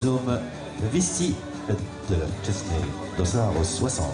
Dôme Vici de Chesney, dossard 60.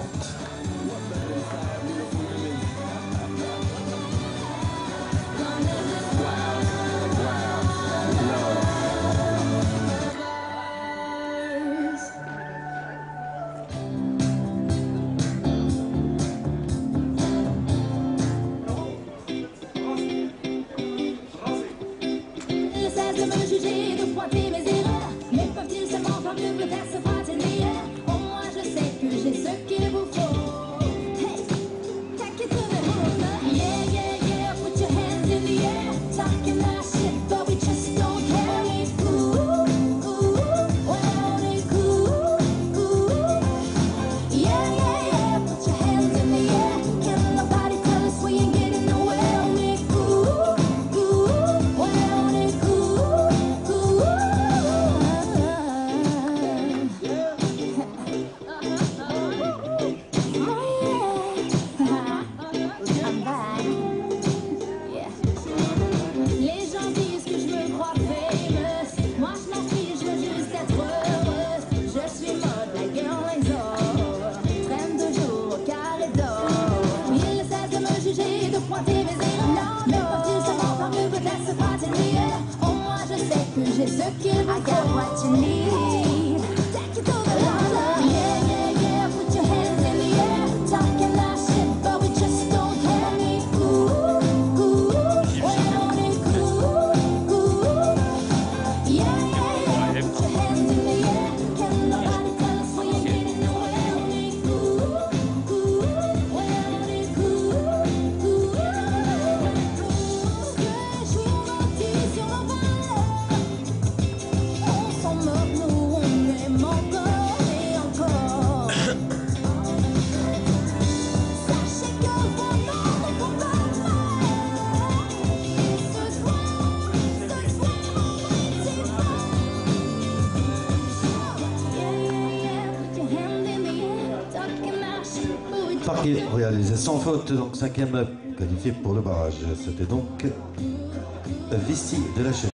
De me juger, de pointer mes erreurs, mais peuvent-ils seulement faire mieux peut-être se fraternir? Oh, moi je sais que j'ai ce qu'il vous faut. Hey, take it to the moon. Yeah, yeah, yeah, put your hands in the air. Talking that shit, but we just don't care. It's cool, well, it's cool. Yeah, yeah, yeah, put your hands in the air. Can't nobody tell us we ain't getting nowhere. It's cool, well, it's cool. Les gens disent que je me crois famous. Moi je m'en fiche, je veux juste être heureuse. Je suis mode, la girl exore. Traîne de jour au carré d'or. Ils ne cessent de me juger, de pointer mes erreurs. Mais peuvent-ils seulement par mieux peut-être se fraternir? Oh, moi je sais que j'ai ce qu'il vous faut. I got what you need. Take it to the line. Yeah, yeah, yeah, put your hands in the air. Talking that shit, but we just don't care. It's cool, well, it's cool. Yeah, yeah, yeah, put your hands in the air. Can't nobody tell us we ain't getting nowhere. It's cool, well, it's cool. Je suis bâti sur nos valeurs. On s'en moque, nous on aime encore et encore. Sachez que vos noms ne font pas mal. Et ce soir, on va être yeah, yeah, yeah, put your hand in the air, talking that shit, but we Parquet réalisé sans faute, donc 5e qualifié pour le barrage. C'était donc Vici de la Chesney.